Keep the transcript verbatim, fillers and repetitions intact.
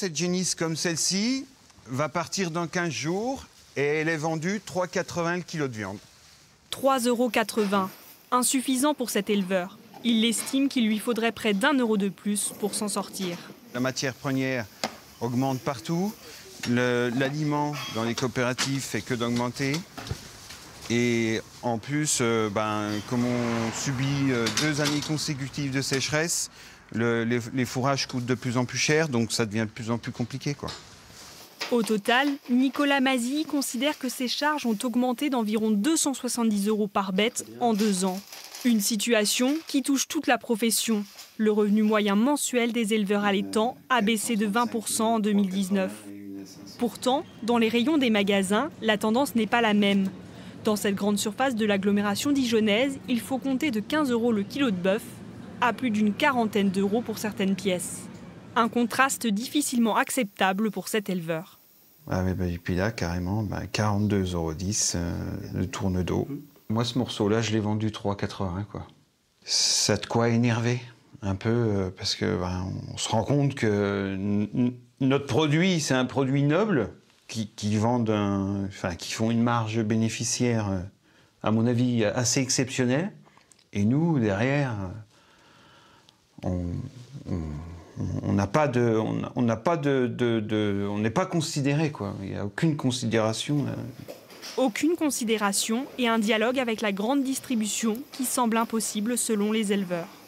Cette génisse comme celle-ci va partir dans quinze jours et elle est vendue trois euros quatre-vingts le kilo de viande. trois euros quatre-vingts, insuffisant pour cet éleveur. Il estime qu'il lui faudrait près d'un euro de plus pour s'en sortir. La matière première augmente partout. L'aliment dans les coopératives fait que d'augmenter. Et en plus, euh, ben, comme on subit euh, deux années consécutives de sécheresse, le, les, les fourrages coûtent de plus en plus cher, donc ça devient de plus en plus compliqué, quoi. Au total, Nicolas Mazilly considère que ses charges ont augmenté d'environ deux cent soixante-dix euros par bête en deux ans. Une situation qui touche toute la profession. Le revenu moyen mensuel des éleveurs allaitants a baissé de vingt pour cent en deux mille dix-neuf. Pourtant, dans les rayons des magasins, la tendance n'est pas la même. Dans cette grande surface de l'agglomération dijonnaise, il faut compter de quinze euros le kilo de bœuf à plus d'une quarantaine d'euros pour certaines pièces. Un contraste difficilement acceptable pour cet éleveur. Ah oui, bah, et puis là, carrément, bah, quarante-deux euros dix euh, le tourne d'eau. Moi, ce morceau-là, je l'ai vendu trois euros quatre-vingts, quoi. Ça a de quoi énerver un peu, euh, parce que bah, on se rend compte que notre produit, c'est un produit noble, qui, qui vendent, un, enfin, qui font une marge bénéficiaire, euh, à mon avis, assez exceptionnelle. Et nous, derrière, on... on On n'a pas de, on n'a pas de, de, de on n'est pas considéré, quoi. Il n'y a aucune considération. Là. Aucune considération et un dialogue avec la grande distribution qui semble impossible selon les éleveurs.